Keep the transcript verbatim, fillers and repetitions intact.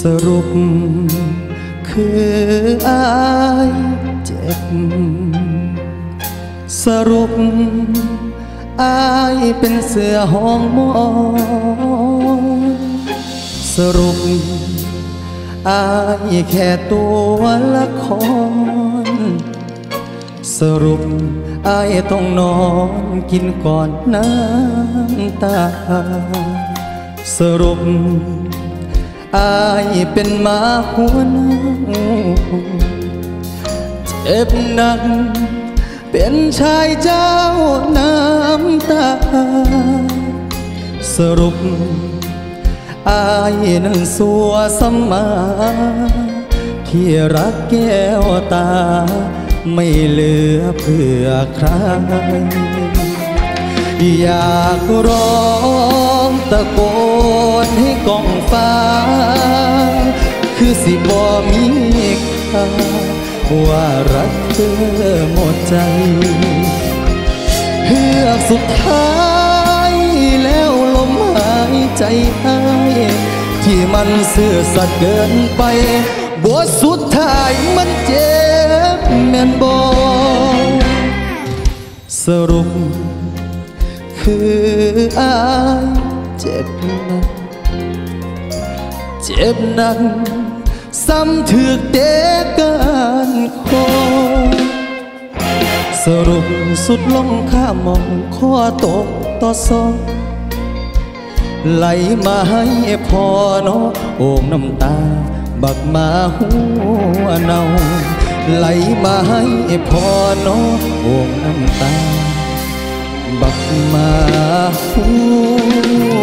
สรุปคืออายเจ็บสรุปอายเป็นเสือห้องมองสรุปอายแค่ตัวละครสรุปอายต้องนอนกินก่อนน้ำตาสรุปอายเป็นหมาหัวเน่าเจ็บหนักเป็นชายเจ้าน้ำตาสรุปอายนั้นสัวสัมมาที่รักแก้วตาไม่เหลือเพื่อใครอยากร้องตะโกนให้กองฟ้าคือสิบ่มีค่าว่ารักเธอหมดใจเฮือกสุดท้ายแล้วลมหายใจหายที่มันเสื่อสัตย์เกินไปบทสุดท้ายมันเจ็บแม่นบ่สรุปคืออายเจ็บหนักเจ็บหนักซ้ำถึกเตะกันคอสรุปสุดลงข้ามองข้อตกต่อซอกไหลมาให้พอเนาะโอ่งน้ำตาบักมาหัวเนาไหลมาให้พอเนาะโอ่งน้ำตาบักมาหัว